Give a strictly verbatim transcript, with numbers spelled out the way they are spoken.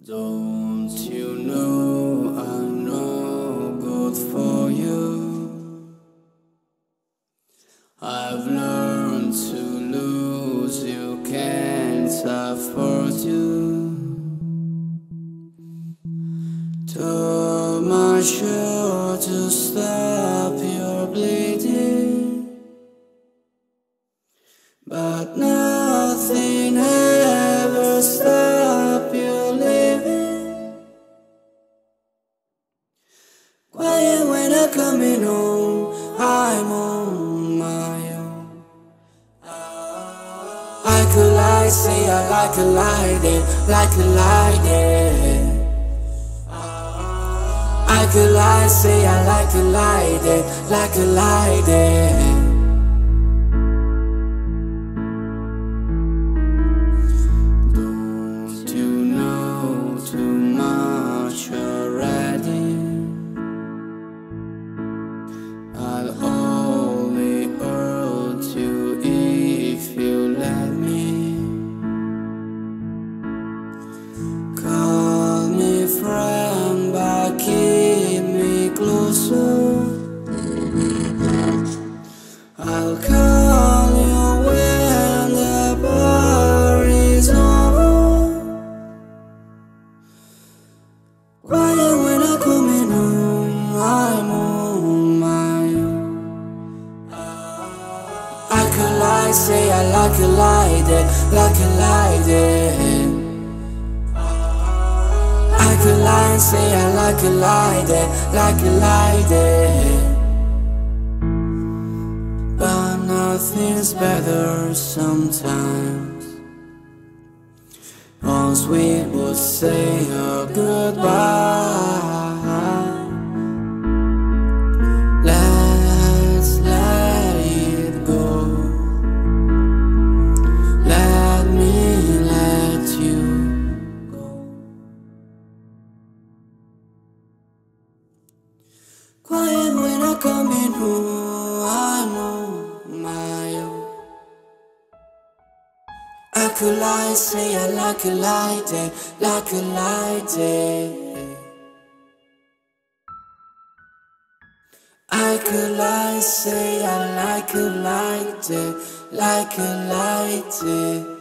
Don't you know I'm no good for you? I've learned to lose, you can't afford you. Too much sure to stop your bleeding, but nothing ever stop you living. Quiet when I'm coming home, I'm on my own. I could lie, say I like a lie, then like a lie, then I could lie, say I like a lie, then like a lie, then don't you know too much already? I'll only hurt you if you let me. Call me friend, but keep me closer. I'll call you when the bar is over. Quiet when I'm coming home, I'm on my own. I could lie, say I like a lie, then like a lie, then I could lie, say I like a lie, then like a lie, then but nothing's better sometimes. Once we would say a goodbye. Let's let it go. Let me let you go. Quiet when I'm coming home, I'm on my own. I could lie, say I like a lie, then like a lie, then I could lie, say I like a lie, then like a lie, then